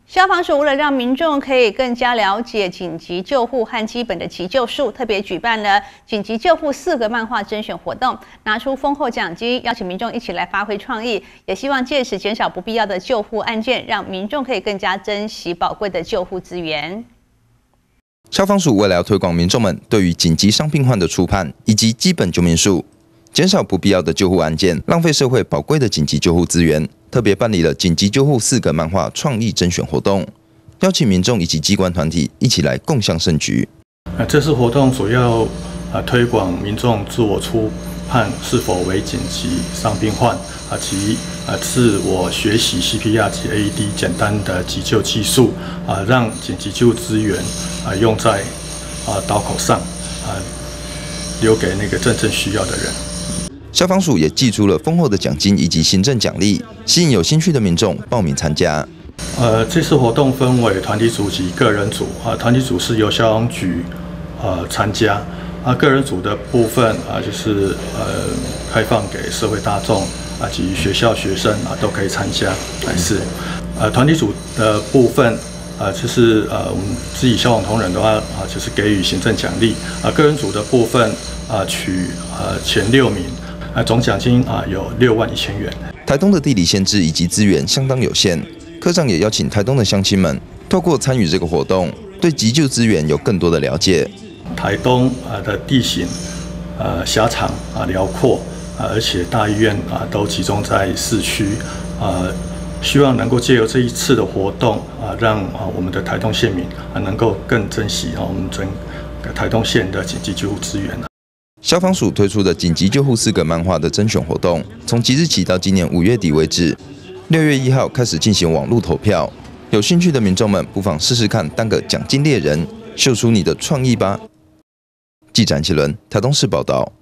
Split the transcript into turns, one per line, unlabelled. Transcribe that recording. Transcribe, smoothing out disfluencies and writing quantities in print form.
消防署为了让民众可以更加了解紧急救护和基本的急救术，特别举办了紧急救护4个漫画甄选活动，拿出丰厚奖金，邀请民众一起来发挥创意，也希望借此减少不必要的救护案件，让民众可以更加珍惜宝贵的救护资源。
消防署为了要推广民众们对于紧急伤病患的初判以及基本救命术，减少不必要的救护案件，浪费社会宝贵的紧急救护资源。特别办理了紧急救护4个漫画创意甄选活动，邀请民众以及机关团体一起来共襄盛举。
这次活动主要推广民众自我初判是否为紧急伤病患及自我学习 CPR 及 AED 简单的急救技术让紧急救护资源用在刀口上留给那个真正需要的人。
消防署也寄出了丰厚的奖金以及行政奖励，吸引有兴趣的民众报名参加。
这次活动分为团体组及个人组团体组是由消防局参加个人组的部分就是开放给社会大众及学校学生都可以参加。团体组的部分就是我们自己消防同仁的话就是给予行政奖励个人组的部分取前6名。总奖金有61000元。
台东的地理限制以及资源相当有限，科长也邀请台东的乡亲们，透过参与这个活动，对急救资源有更多的了解。
台东的地形狭长辽阔而且大医院都集中在市区希望能够借由这一次的活动让我们的台东县民能够更珍惜我们整个台东县的紧急救护资源。
消防署推出的紧急救护4个漫画的甄选活动，从即日起到今年5月底为止，6月1号开始进行网络投票。有兴趣的民众们不妨试试看当个奖金猎人，秀出你的创意吧。记者安启伦，台东市报道。